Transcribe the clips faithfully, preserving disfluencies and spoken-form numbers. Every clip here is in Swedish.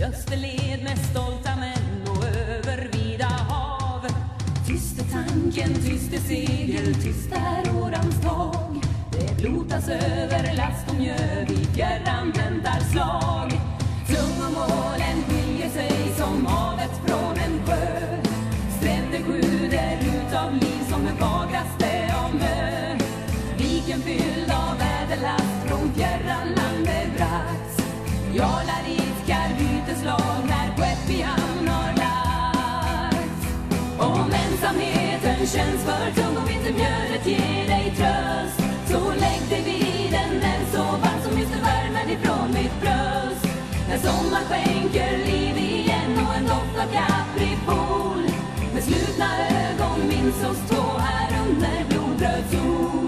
Österled med stolta män och över vida hav. Tyst är tanken, tyst är segel, tyst är årans tag. Det blotas över last och mjöd, i fjärran väntar slag. Tungomålen skiljer sig som havet från en sjö. Stränder sjuder ut av liv som det vagraste av mö. Viken fylld av väderlast från fjärran landet bragts. Jarlar idkar byteslag när skepp i hamn har lagts. Om ensamheten känns för tung och vintermjölet ger dig tröst, så lägg dig vid en eld så varm som just värmen ifrån mitt bröst. När sommar skänker liv igen och en doft av kaprifol. Med slutna ögon minns oss två här under blodröd sol.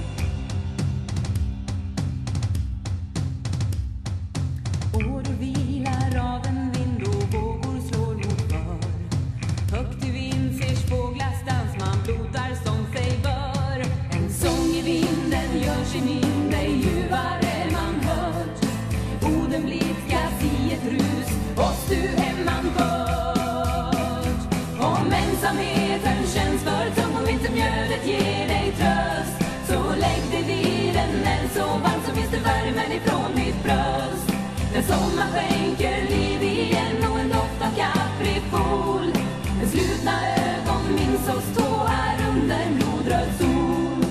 Ådor vilar av en vind och vågor slår mot bör. Högt i vind ser fåglars dans, man blotar som sig bör. En sång i vinden gör sig mindre, ljuvare man hört. Orden blidkas i ett rus, oss du hemman fört. Om ensamheten känns för tung och vintermjölet ger dig tröst, så lägg dig vid en eld så varm som finns det värmen ifrån mitt bröst. När sommar skänker liv igen och en doft av kaprifol. Med slutna ögon minns oss två här under blodröd sol.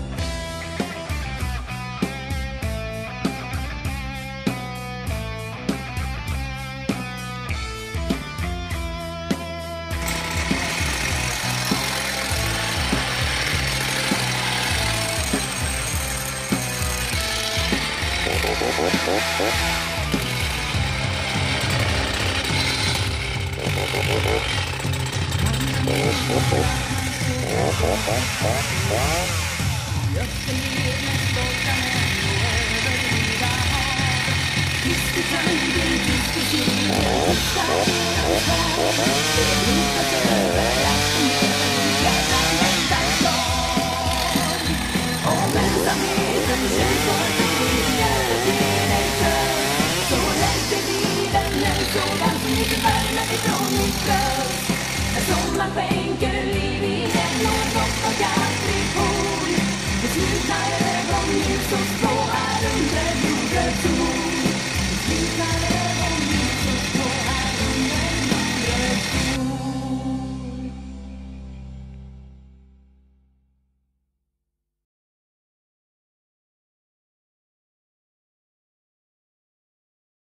Sommar skänker liv igen och en doft av kaprifol. Med slutna ögon ljus och strål.